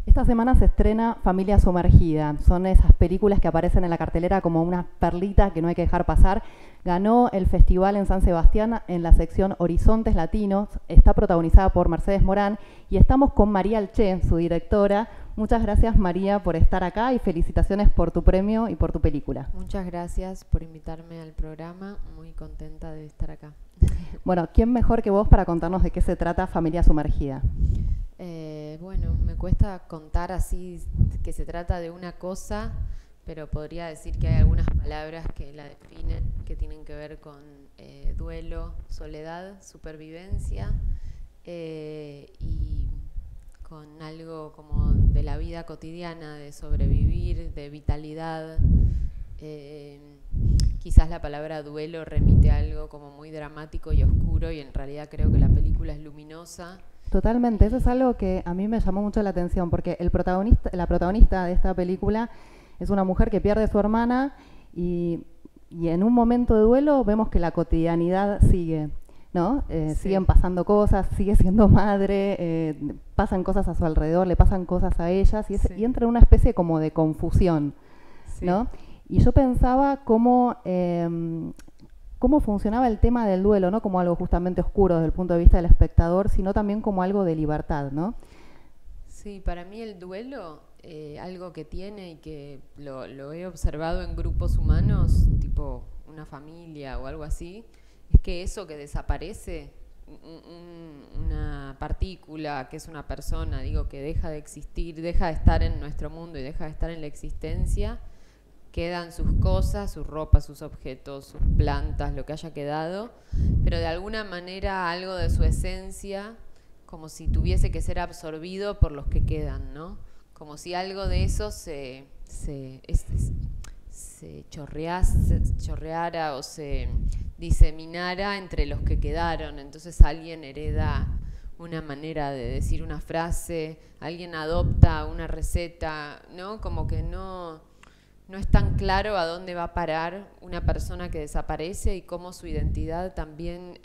Esta semana se estrena Familia Sumergida. Son esas películas que aparecen en la cartelera como una perlita que no hay que dejar pasar. Ganó el festival en San Sebastián en la sección Horizontes Latinos. Está protagonizada por Mercedes Morán y estamos con María Alché, su directora. Muchas gracias, María, por estar acá y felicitaciones por tu premio y por tu película. Muchas gracias por invitarme al programa. Muy contenta de estar acá. Bueno, ¿quién mejor que vos para contarnos de qué se trata Familia Sumergida? Bueno, me cuesta contar así que se trata de una cosa, pero podría decir que hay algunas palabras que la definen, que tienen que ver con duelo, soledad, supervivencia y con algo como de la vida cotidiana, de sobrevivir, de vitalidad. Quizás la palabra duelo remite a algo como muy dramático y oscuro, y en realidad creo que la película es luminosa. Totalmente, eso es algo que a mí me llamó mucho la atención, porque la protagonista de esta película es una mujer que pierde a su hermana y en un momento de duelo vemos que la cotidianidad sigue, ¿no? Sí. Siguen pasando cosas, sigue siendo madre, pasan cosas a su alrededor, le pasan cosas a ellas y entra en una especie como de confusión, ¿no? Y yo pensaba cómo funcionaba el tema del duelo, no como algo justamente oscuro desde el punto de vista del espectador, sino también como algo de libertad, ¿no? Sí, para mí el duelo, algo que tiene y que lo he observado en grupos humanos, tipo una familia o algo así, es que eso que desaparece, una partícula que es una persona, digo, que deja de existir, deja de estar en nuestro mundo y deja de estar en la existencia, quedan sus cosas, sus ropas, sus objetos, sus plantas, lo que haya quedado, pero de alguna manera algo de su esencia, como si tuviese que ser absorbido por los que quedan, ¿no? Como si algo de eso se chorreara o se diseminara entre los que quedaron. Entonces alguien hereda una manera de decir una frase, alguien adopta una receta, ¿no? Como que no es tan claro a dónde va a parar una persona que desaparece y cómo su identidad también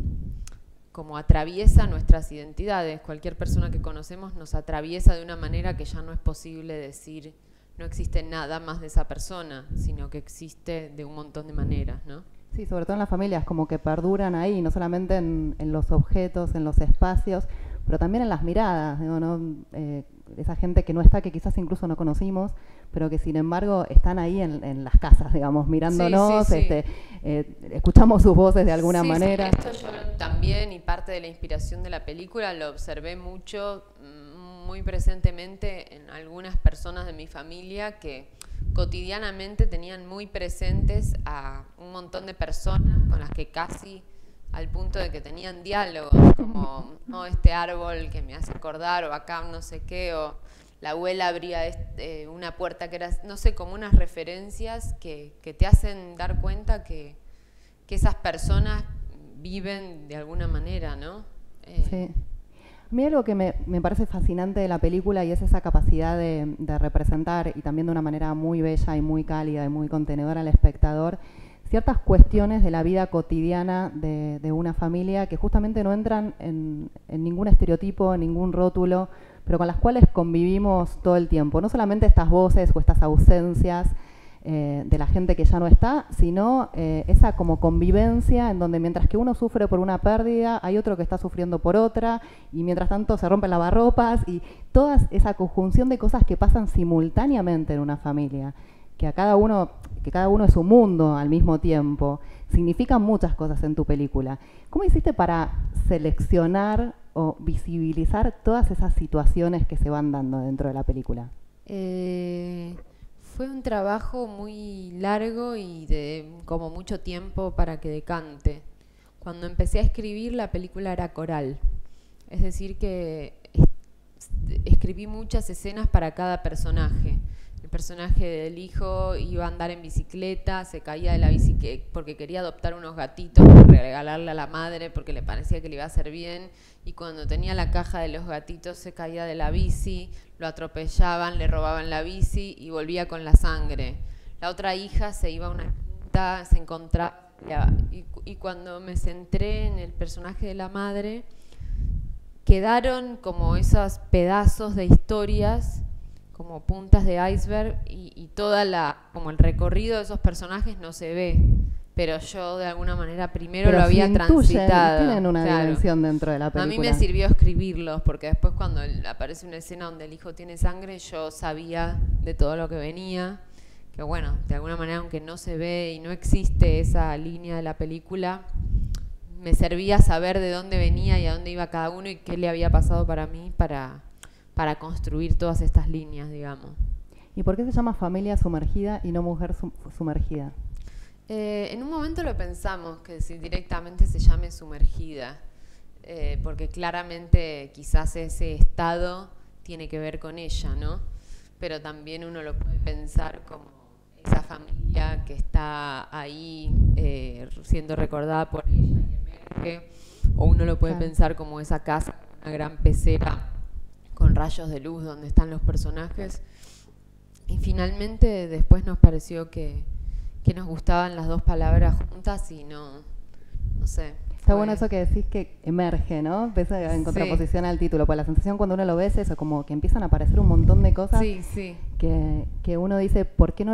como atraviesa nuestras identidades. Cualquier persona que conocemos nos atraviesa de una manera que ya no es posible decir no existe nada más de esa persona, sino que existe de un montón de maneras, ¿no? Sí, sobre todo en las familias, como que perduran ahí, no solamente en los objetos, en los espacios, pero también en las miradas, ¿no? Esa gente que no está, que quizás incluso no conocimos, pero que sin embargo están ahí en las casas, digamos, mirándonos, sí. Escuchamos sus voces de alguna manera. Sí, esto yo también, y parte de la inspiración de la película, lo observé mucho, muy presentemente en algunas personas de mi familia que cotidianamente tenían muy presentes a un montón de personas con las que casi al punto de que tenían diálogos, como no, este árbol que me hace acordar, o acá no sé qué, o la abuela abría una puerta que era, no sé, como unas referencias que te hacen dar cuenta que esas personas viven de alguna manera, ¿no? Sí. A mí algo que me parece fascinante de la película y es esa capacidad de representar, y también de una manera muy bella y muy cálida y muy contenedora al espectador, ciertas cuestiones de la vida cotidiana de una familia que justamente no entran en ningún estereotipo, en ningún rótulo, pero con las cuales convivimos todo el tiempo. No solamente estas voces o estas ausencias de la gente que ya no está, sino esa como convivencia en donde mientras que uno sufre por una pérdida, hay otro que está sufriendo por otra, y mientras tanto se rompen lavarropas, y toda esa conjunción de cosas que pasan simultáneamente en una familia, que cada uno es un mundo al mismo tiempo, significan muchas cosas en tu película. ¿Cómo hiciste para seleccionar o visibilizar todas esas situaciones que se van dando dentro de la película? Fue un trabajo muy largo y de como mucho tiempo para que decante. Cuando empecé a escribir, la película era coral, es decir que escribí muchas escenas para cada personaje. El personaje del hijo iba a andar en bicicleta, se caía de la bicicleta porque quería adoptar unos gatitos para regalarle a la madre porque le parecía que le iba a hacer bien, y cuando tenía la caja de los gatitos se caía de la bici, lo atropellaban, le robaban la bici y volvía con la sangre. La otra hija se iba a una quinta, se encontraba, y cuando me centré en el personaje de la madre, quedaron como esos pedazos de historias, como puntas de iceberg, y como el recorrido de esos personajes no se ve. Pero yo de alguna manera primero lo había transitado. Tienen una dimensión dentro de la película. A mí me sirvió escribirlos, porque después cuando aparece una escena donde el hijo tiene sangre, yo sabía de todo lo que venía. Que bueno, de alguna manera, aunque no se ve y no existe esa línea de la película, me servía saber de dónde venía y a dónde iba cada uno y qué le había pasado para mí para construir todas estas líneas, digamos. ¿Y por qué se llama Familia Sumergida y no Mujer Sumergida? En un momento lo pensamos, que si directamente se llame Sumergida, porque claramente quizás ese estado tiene que ver con ella, ¿no? Pero también uno lo puede pensar como esa familia que está ahí siendo recordada por ella y emerge, o uno lo puede pensar como esa casa, una gran pecera con rayos de luz donde están los personajes. Y finalmente después nos pareció que nos gustaban las dos palabras juntas y no sé. Está bueno eso que decís que emerge, ¿no? Pese en contraposición al título, pues la sensación cuando uno lo ve es eso, como que empiezan a aparecer un montón de cosas que uno dice, ¿por qué no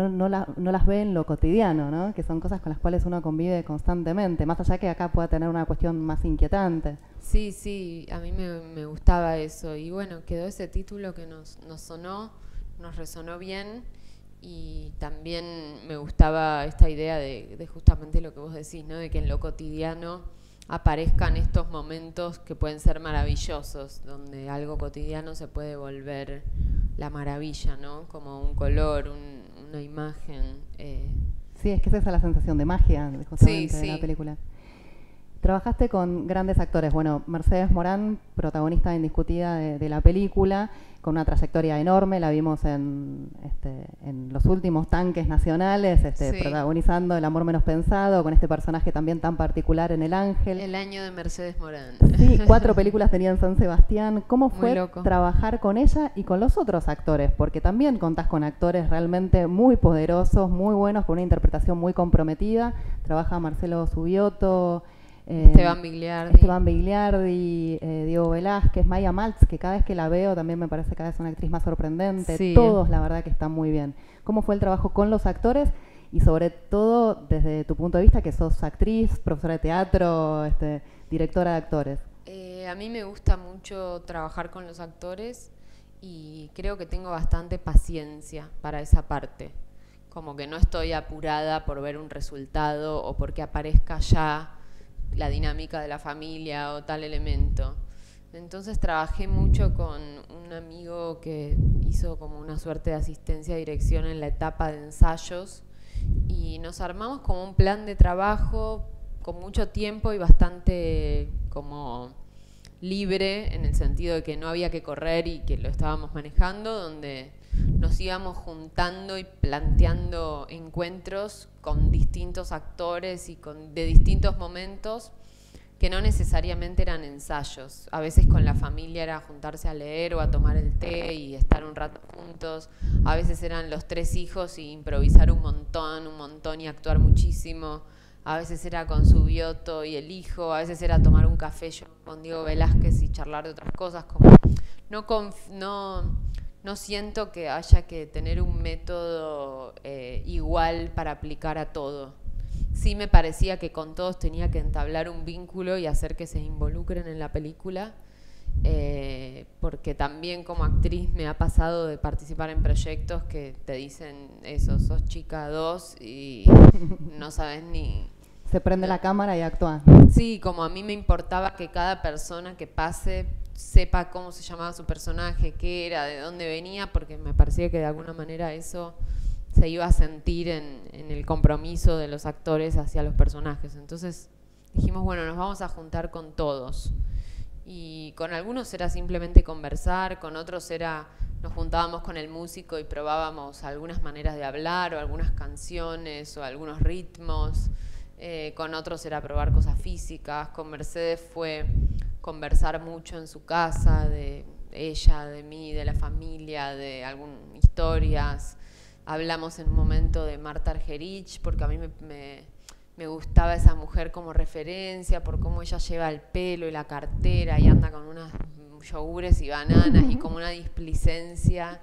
las ve en lo cotidiano, ¿no? Que son cosas con las cuales uno convive constantemente, más allá que acá pueda tener una cuestión más inquietante. Sí, a mí me gustaba eso y bueno, quedó ese título que nos sonó, nos resonó bien. Y también me gustaba esta idea de justamente lo que vos decís, ¿no? De que en lo cotidiano aparezcan estos momentos que pueden ser maravillosos, donde algo cotidiano se puede volver la maravilla, ¿no? Como un color, una imagen. Sí, es que esa es la sensación de magia justamente de la película. Trabajaste con grandes actores. Bueno, Mercedes Morán, protagonista indiscutida de la película, con una trayectoria enorme. La vimos en los últimos tanques nacionales, protagonizando El amor menos pensado, con este personaje también tan particular en El Ángel. El año de Mercedes Morán. Sí, 4 películas tenía en San Sebastián. ¿Cómo fue trabajar con ella y con los otros actores? Porque también contás con actores realmente muy poderosos, muy buenos, con una interpretación muy comprometida. Trabaja Marcelo Subioto, Esteban Bigliardi, Diego Velázquez, Maya Maltz, que cada vez que la veo también me parece cada vez una actriz más sorprendente. Sí. Todos, la verdad, que están muy bien. ¿Cómo fue el trabajo con los actores? Y sobre todo, desde tu punto de vista, que sos actriz, profesora de teatro, directora de actores. A mí me gusta mucho trabajar con los actores y creo que tengo bastante paciencia para esa parte. Como que no estoy apurada por ver un resultado o porque aparezca ya la dinámica de la familia o tal elemento. Entonces trabajé mucho con un amigo que hizo como una suerte de asistencia a dirección en la etapa de ensayos y nos armamos como un plan de trabajo con mucho tiempo y bastante como libre, en el sentido de que no había que correr y que lo estábamos manejando, donde nos íbamos juntando y planteando encuentros con distintos actores y de distintos momentos que no necesariamente eran ensayos. A veces con la familia era juntarse a leer o a tomar el té y estar un rato juntos. A veces eran los 3 hijos y improvisar un montón y actuar muchísimo. A veces era con Subioto y el hijo, a veces era tomar un café yo con Diego Velázquez y charlar de otras cosas. Como no siento que haya que tener un método igual para aplicar a todo. Sí me parecía que con todos tenía que entablar un vínculo y hacer que se involucren en la película, porque también como actriz me ha pasado de participar en proyectos que te dicen eso, sos chica 2 y no sabes ni... Se prende la cámara y actúa. Sí, como a mí me importaba que cada persona que pase sepa cómo se llamaba su personaje, qué era, de dónde venía, porque me parecía que de alguna manera eso se iba a sentir en el compromiso de los actores hacia los personajes. Entonces dijimos, bueno, nos vamos a juntar con todos. Y con algunos era simplemente conversar, con otros nos juntábamos con el músico y probábamos algunas maneras de hablar o algunas canciones o algunos ritmos. Con otros era probar cosas físicas. Con Mercedes fue conversar mucho en su casa, de ella, de mí, de la familia, de algunas historias. Hablamos en un momento de Marta Argerich, porque a mí me gustaba esa mujer como referencia por cómo ella lleva el pelo y la cartera y anda con unas yogures y bananas y como una displicencia.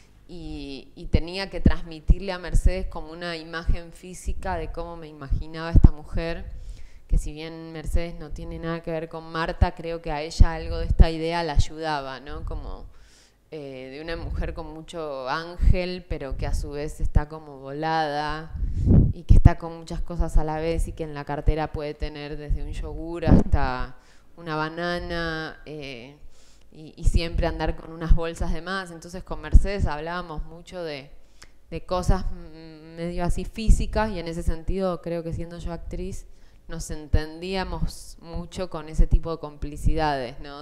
Y tenía que transmitirle a Mercedes como una imagen física de cómo me imaginaba esta mujer, que si bien Mercedes no tiene nada que ver con Marta, creo que a ella algo de esta idea la ayudaba, ¿no? Como de una mujer con mucho ángel, pero que a su vez está como volada y que está con muchas cosas a la vez y que en la cartera puede tener desde un yogur hasta una banana, y siempre andar con unas bolsas de más. Entonces con Mercedes hablábamos mucho de cosas medio así físicas, y en ese sentido creo que siendo yo actriz nos entendíamos mucho con ese tipo de complicidades, ¿no?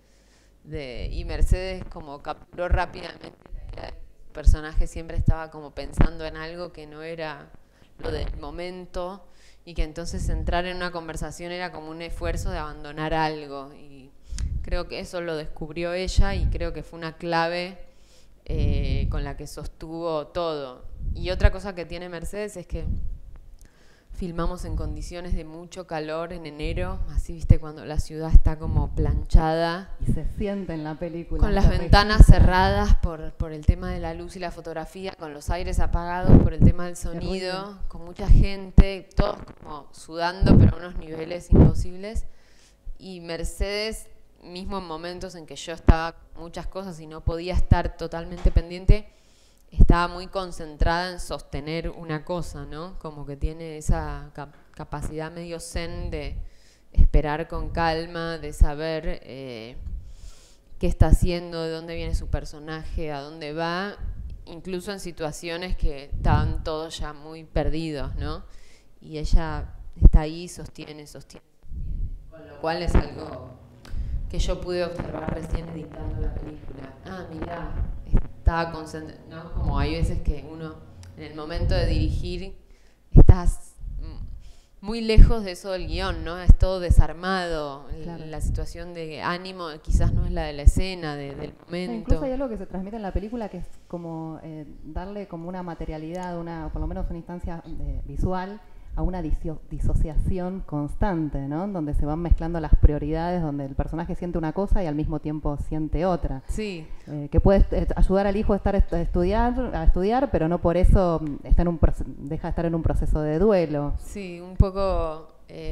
Y Mercedes como capturó rápidamente la idea de que el personaje siempre estaba como pensando en algo que no era lo del momento, y que entonces entrar en una conversación era como un esfuerzo de abandonar algo. Y creo que eso lo descubrió ella, y creo que fue una clave con la que sostuvo todo. Y otra cosa que tiene Mercedes es que filmamos en condiciones de mucho calor en enero, así viste cuando la ciudad está como planchada. Y se siente en la película. Con las ventanas cerradas por el tema de la luz y la fotografía, con los aires apagados por el tema del sonido, con mucha gente, todos como sudando, pero a unos niveles imposibles. Y Mercedes, mismo en momentos en que yo estaba con muchas cosas y no podía estar totalmente pendiente, estaba muy concentrada en sostener una cosa, ¿no? Como que tiene esa capacidad medio zen de esperar con calma, de saber qué está haciendo, de dónde viene su personaje, a dónde va, incluso en situaciones que estaban todos ya muy perdidos, ¿no? Y ella está ahí, sostiene, con lo cual es algo que yo pude observar recién editando la película. Ah, mirá, estaba concentrada, ¿no? Como hay veces que uno, en el momento de dirigir, estás muy lejos de eso del guión, ¿no? Es todo desarmado. Claro. La situación de ánimo quizás no es la de la escena, del momento. Incluso hay algo que se transmite en la película que es como darle como una materialidad, por lo menos una instancia visual, a una disociación constante, ¿no? Donde se van mezclando las prioridades, donde el personaje siente una cosa y al mismo tiempo siente otra. Sí. Que puede ayudar al hijo a estudiar, pero no por eso deja de estar en un proceso de duelo. Sí, un poco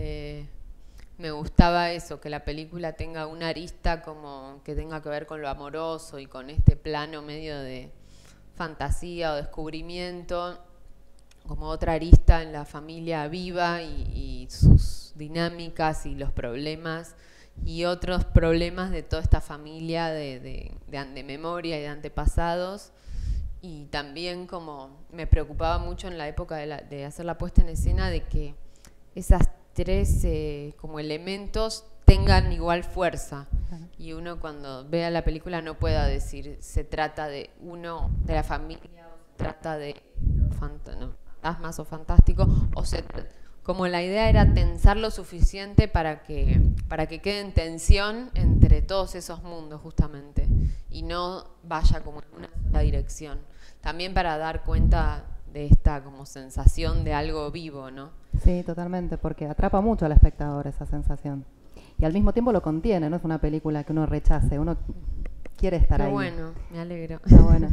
me gustaba eso, que la película tenga una arista como que tenga que ver con lo amoroso y con este plano medio de fantasía o descubrimiento, como otra arista en la familia viva y sus dinámicas y los problemas, y otros problemas de toda esta familia de memoria y de antepasados. Y también como me preocupaba mucho en la época de hacer la puesta en escena de que esas tres como elementos tengan igual fuerza. Y uno cuando vea la película no pueda decir se trata de uno de la familia o se trata de fantasmas o fantástico, como la idea era tensar lo suficiente para que quede en tensión entre todos esos mundos justamente y no vaya como en una sola dirección. También para dar cuenta de esta como sensación de algo vivo, ¿no? Sí, totalmente, porque atrapa mucho al espectador esa sensación. Y al mismo tiempo lo contiene, no es una película que uno rechace, uno quiere estar ahí. Qué bueno, me alegro. Está bueno.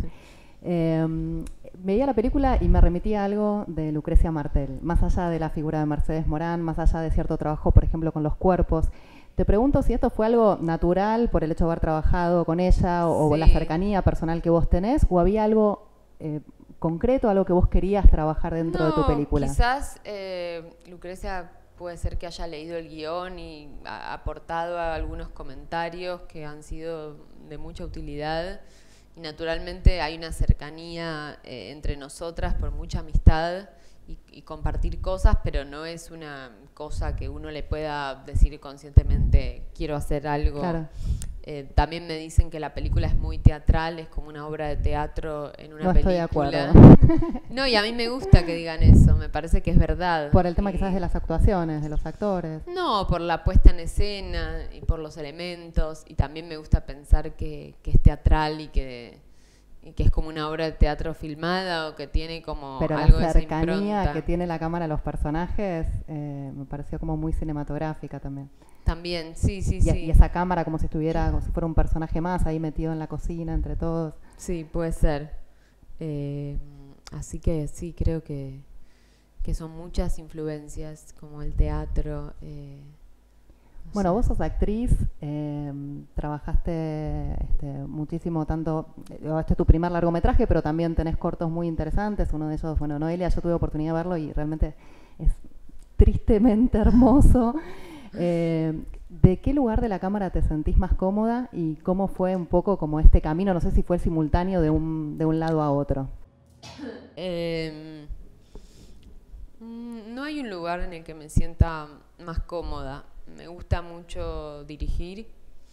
Veía la película y me remitía a algo de Lucrecia Martel, más allá de la figura de Mercedes Morán, más allá de cierto trabajo, por ejemplo, con los cuerpos. Te pregunto si esto fue algo natural por el hecho de haber trabajado con ella o la cercanía personal que vos tenés, o había algo concreto, algo que vos querías trabajar dentro de tu película. Quizás Lucrecia puede ser que haya leído el guión y ha aportado a algunos comentarios que han sido de mucha utilidad. Y naturalmente hay una cercanía entre nosotras por mucha amistad y compartir cosas, pero no es una cosa que uno le pueda decir conscientemente, quiero hacer algo. Claro. También me dicen que la película es muy teatral, es como una obra de teatro en una película. Estoy de acuerdo. No, y a mí me gusta que digan eso, me parece que es verdad. Por el tema quizás de las actuaciones, de los actores. No, por la puesta en escena y por los elementos, y también me gusta pensar que es teatral y que y que es como una obra de teatro filmada o que tiene como Pero algo la de esa cercanía impronta. que tiene la cámara a los personajes me pareció como muy cinematográfica también. También, sí, sí, Y, sí. y esa cámara como si estuviera, como si fuera un personaje más ahí metido en la cocina entre todos. Sí, puede ser. Así que sí, creo que son muchas influencias, como el teatro. No Bueno, sé. vos sos actriz, trabajaste muchísimo, tanto, este es tu primer largometraje, pero también tenés cortos muy interesantes, uno de ellos, bueno, Noelia, yo tuve oportunidad de verlo y realmente es tristemente hermoso. ¿De qué lugar de la cámara te sentís más cómoda y cómo fue un poco como este camino? No sé si fue simultáneo de un lado a otro. No hay un lugar en el que me sienta más cómoda. Me gusta mucho dirigir,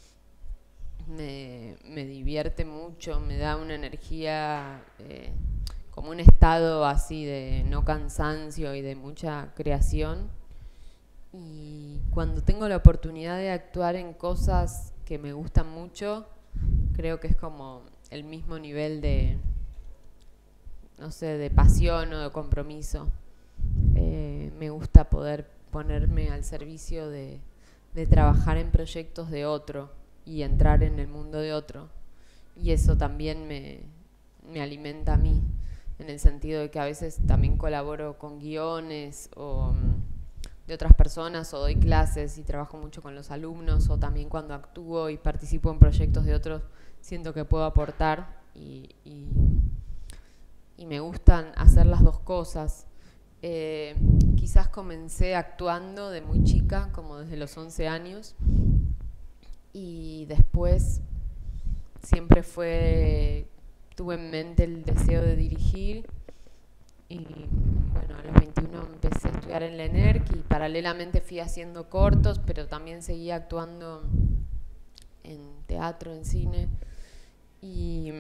me divierte mucho, me da una energía, como un estado así de no cansancio y de mucha creación. Y cuando tengo la oportunidad de actuar en cosas que me gustan mucho, creo que es como el mismo nivel de, no sé, de pasión o de compromiso. Me gusta poder ponerme al servicio de trabajar en proyectos de otro y entrar en el mundo de otro. Y eso también me alimenta a mí, en el sentido de que a veces también colaboro con guiones o de otras personas, o doy clases y trabajo mucho con los alumnos, o también cuando actúo y participo en proyectos de otros, siento que puedo aportar y me gustan hacer las dos cosas. Quizás comencé actuando de muy chica, como desde los 11 años, y después siempre tuve en mente el deseo de dirigir, y bueno, a los 21 empecé a estudiar en la ENERC y paralelamente fui haciendo cortos, pero también seguía actuando en teatro, en cine, y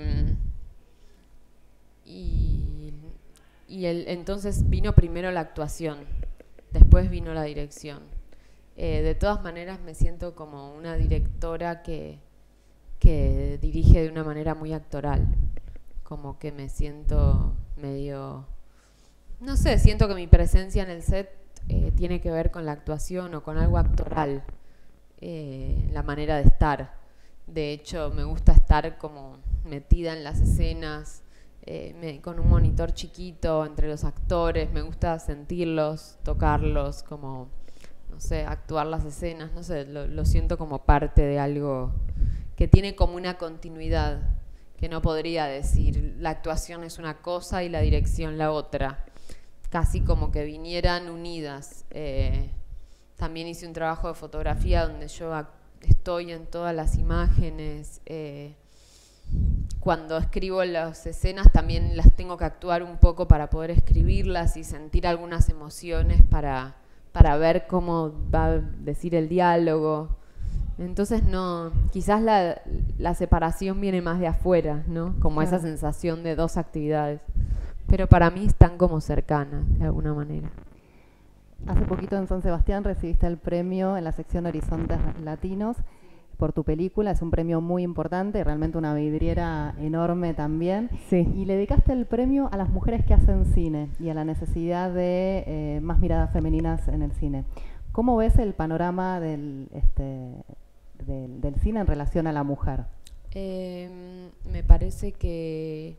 entonces vino primero la actuación, después vino la dirección. De todas maneras me siento como una directora que dirige de una manera muy actoral, como que me siento medio, no sé, siento que mi presencia en el set tiene que ver con la actuación o con algo actoral, la manera de estar. De hecho, me gusta estar como metida en las escenas, con un monitor chiquito entre los actores, me gusta sentirlos, tocarlos, como, no sé, actuar las escenas, no sé, lo siento como parte de algo que tiene como una continuidad, que no podría decir la actuación es una cosa y la dirección la otra, casi como que vinieran unidas. También hice un trabajo de fotografía donde yo estoy en todas las imágenes. Cuando escribo las escenas también las tengo que actuar un poco para poder escribirlas y sentir algunas emociones para ver cómo va a decir el diálogo. Entonces no, quizás la separación viene más de afuera, ¿no? Como Claro. esa sensación de dos actividades. Pero para mí están como cercanas, de alguna manera. Hace poquito en San Sebastián recibiste el premio en la sección Horizontes Latinos por tu película, es un premio muy importante, realmente una vidriera enorme también. Sí. Y le dedicaste el premio a las mujeres que hacen cine y a la necesidad de más miradas femeninas en el cine. ¿Cómo ves el panorama del cine en relación a la mujer? Me parece que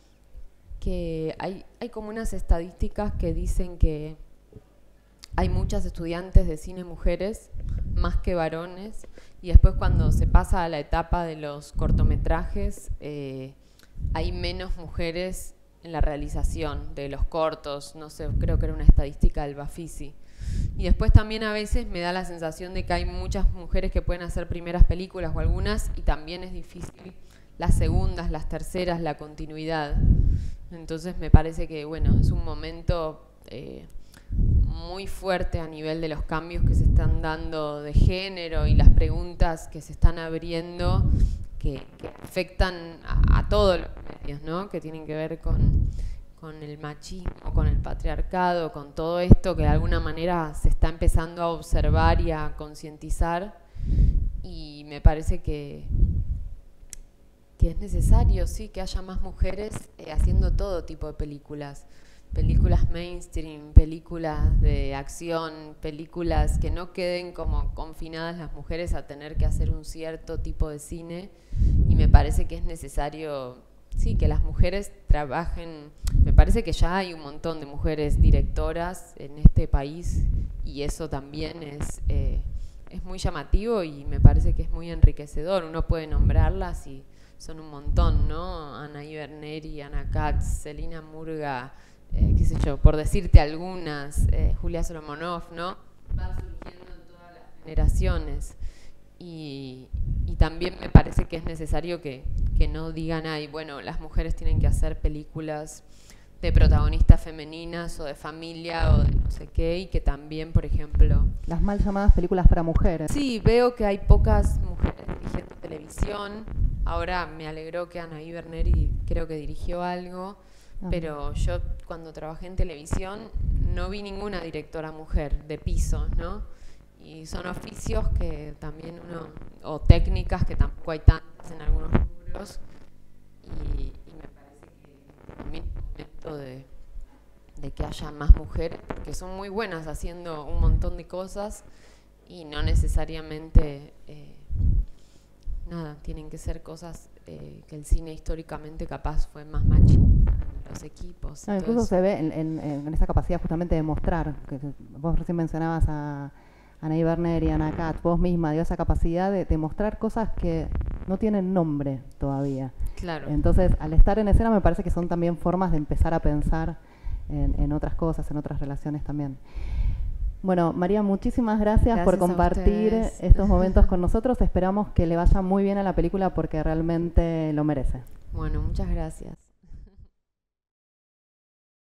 hay como unas estadísticas que dicen que hay muchas estudiantes de cine mujeres, más que varones, y después cuando se pasa a la etapa de los cortometrajes, hay menos mujeres en la realización de los cortos, no sé, creo que era una estadística del Bafisi. Y después también a veces me da la sensación de que hay muchas mujeres que pueden hacer primeras películas o algunas, y también es difícil las segundas, las terceras, la continuidad. Entonces me parece que, bueno, es un momento muy fuerte a nivel de los cambios que se están dando de género y las preguntas que se están abriendo que afectan a todos los medios, ¿no? Que tienen que ver con el machismo, con el patriarcado, con todo esto que de alguna manera se está empezando a observar y a concientizar. Y me parece que que es necesario, sí, que haya más mujeres haciendo todo tipo de películas. Películas mainstream, películas de acción, películas que no queden como confinadas las mujeres a tener que hacer un cierto tipo de cine. Y me parece que es necesario, sí, que las mujeres trabajen. Me parece que ya hay un montón de mujeres directoras en este país y eso también es muy llamativo y me parece que es muy enriquecedor. Uno puede nombrarlas y son un montón, ¿no? Anaí Berneri, Ana Katz, Celina Murga, qué sé yo, por decirte algunas, Julia Solomonov, ¿no? Va surgiendo en todas las generaciones. Y también me parece que es necesario que no digan, ay, bueno, las mujeres tienen que hacer películas de protagonistas femeninas o de familia o de no sé qué, y que también, por ejemplo... Las mal llamadas películas para mujeres. Sí, veo que hay pocas mujeres dirigiendo televisión. Ahora me alegró que Anaí Berneri creo que dirigió algo, pero yo cuando trabajé en televisión no vi ninguna directora mujer de piso, ¿no? Y son oficios que también uno, o técnicas que tampoco hay tantas en algunos rubros, y me parece que también es momento de que haya más mujeres, porque son muy buenas haciendo un montón de cosas y no necesariamente, tienen que ser cosas que el cine históricamente capaz fue más machista en los equipos. No, incluso se ve en esa capacidad justamente de mostrar, que vos recién mencionabas a Anaí Berneri y Ana Katz, vos misma dio esa capacidad de mostrar cosas que no tienen nombre todavía. Claro. Entonces, al estar en escena me parece que son también formas de empezar a pensar en otras cosas, en otras relaciones también. Bueno, María, muchísimas gracias por compartir estos momentos con nosotros. Esperamos que le vaya muy bien a la película porque realmente lo merece. Bueno, muchas gracias.